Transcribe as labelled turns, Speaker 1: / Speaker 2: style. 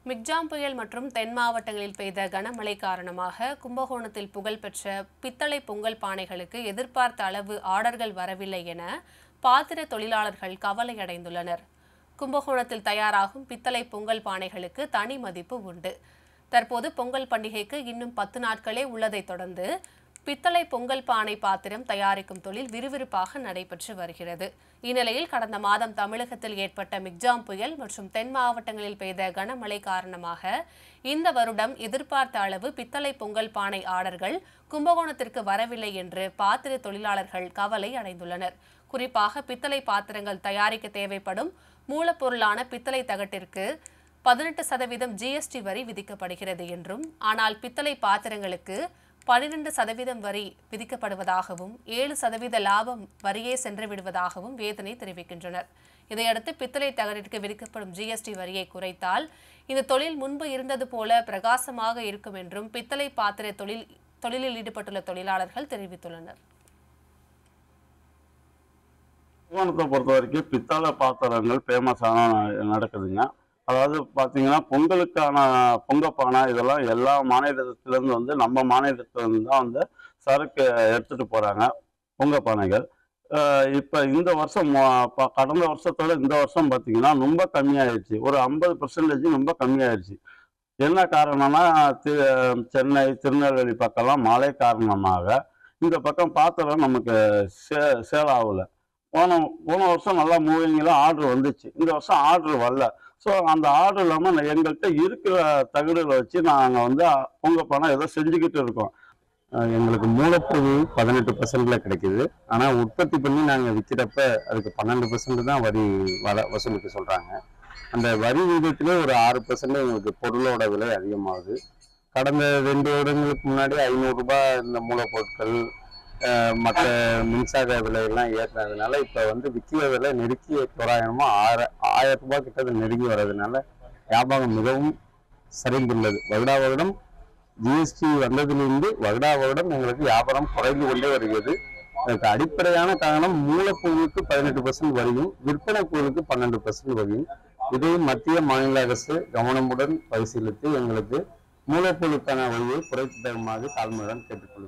Speaker 1: Michaung புயல் மற்றும் தென் மாவட்டங்களில் பெய்த கனமழை காரணமாக கும்பகோணத்தில் புகழ்பெற்ற பித்தளை பொங்கல் பானைகளுக்கு எதிர்பார்த்த அளவு ஆர்டர்கள் வரவில்லை என பாத்திர தொழிலாளர்கள் கவலையடைந்துள்ளனர். கும்பகோணத்தில் தயாராகும் பித்தளை பொங்கல் பானைகளுக்கு தனி மதிப்பு உண்டு. தற்போது பொங்கல் பண்டிகைக்கு இன்னும் 10 நாட்களே உள்ளதைத் தொடர்ந்து பித்தளை பொங்கல் பானை பாத்திரம் தயாரிக்கும் தொழில் விறுவிறுப்பாக நடைபெற்று வருகிறது. இந்நிலையில் கடந்த மாதம் தமிழகத்தில் ஏற்பட்ட மிக்ஜாம் புயல் மற்றும் தென் மாவட்டங்களில் பெய்த கனமழை காரணமாக இந்த வருடம் எதிர்பார்த்த அளவு பித்தளை பொங்கல் பானை ஆர்டர்கள் கும்பகோணத்திற்கு வரவில்லை என்று பாத்திர தொழிலாளர்கள் கவலை அடைந்துள்ளனர். குறிப்பாக பித்தளை பாத்திரங்கள் தயாரிக்க தேவைப்படும் மூலப்பொருளான பித்தளை தகட்டிற்கு 18% GST வரி விதிக்கப்படுகிறது என்றும், ஆனால் பித்தளை பாத்திரங்களுக்கு 12% வரி விதிக்கப்படுவதாகவும் 7% லாபம் வரியே சென்று விடுவதாகவும் வேதனை தெரிவிக்கின்றனர். இதையடுத்து பித்தளை தகட்டிற்கு விதிக்கப்படும் GST வரியை குறைத்தால் இந்த தொழில் முன்பு இருந்தது போல பிரகாசமாக இருக்கும் என்றும் பித்தளை பாத்திர தொழிலில் ஈடுபட்டுள்ள தொழிலாளர்கள் தெரிவித்துள்ளனர்.
Speaker 2: கும்பகோணத்தை பொறுத்த வரைக்கும் பித்தளை பாத்திரங்கள் ஃபேமஸான நடக்குதுங்க. அதாவது பார்த்தீங்கன்னா பொங்கலுக்கான பொங்கப்பானை இதெல்லாம் எல்லா மாநிலத்திலேருந்து வந்து நம்ம மாநிலத்திலேருந்து தான் வந்து சரக்கு எடுத்துகிட்டு போகிறாங்க பொங்கப்பானைகள். இப்போ இந்த வருஷம் கடந்த வருஷத்தோட இந்த வருஷம் பார்த்தீங்கன்னா ரொம்ப கம்மியாயிடுச்சு. ஒரு 50% ரொம்ப கம்மியாயிடுச்சு. என்ன காரணம்னா சென்னை திருநெல்வேலி பக்கம்லாம் மழை காரணமாக இந்த பக்கம் பாத்திரம் நமக்கு சேல் ஆகலை. போன வருஷம் நல்லா மூவிங்கில் ஆர்டர் வந்துச்சு. இந்த வருஷம் ஆர்டர் வரல. ஸோ அந்த ஆர்டர் இல்லாமல் எங்கள்கிட்ட இருக்கிற தகடுகளை வச்சு நாங்கள் வந்து பொங்கப்பானை ஏதோ செஞ்சுக்கிட்டு இருக்கோம்.
Speaker 3: எங்களுக்கு மூலப்பொருள் 18% கிடைக்குது. ஆனால் உற்பத்தி பண்ணி நாங்கள் விற்கிறப்ப அதுக்கு 12% தான் வரி வசூலுக்கு சொல்கிறாங்க. அந்த வரி விகிதத்திலே ஒரு 6% எங்களுக்கு பொருளோட விலை அதிகமாகுது. கடந்த 2 வருடங்களுக்கு முன்னாடி 500 ரூபாய் இந்த மூலப்பொருட்கள் மற்ற மின்சார விலையெல்லாம் ஏற்றினதுனால இப்போ வந்து விற்கிற விலை நெருக்கி தோராயமாக 1000 ரூபாய் கிட்ட நெருங்கி வர்றதுனால வியாபாரம் மிகவும் சரிந்துள்ளது. வருடா வருடம் GST வந்ததிலிருந்து வருடா வருடம் எங்களுக்கு வியாபாரம் குறைந்து கொண்டே வருகிறது. அதுக்கு அடிப்படையான காரணம் மூலப்பொருளுக்கு 18% வரியும் விற்பனை பொருளுக்கு 12% வரியும். இதை மத்திய மாநில அரசு கவனமுடன் பரிசீலித்து எங்களுக்கு மூலப்பொருளுக்கான வரியை குறைத்து தருமாறு தாழ்மையுடன் கேட்டுக்கொள்கிறேன்.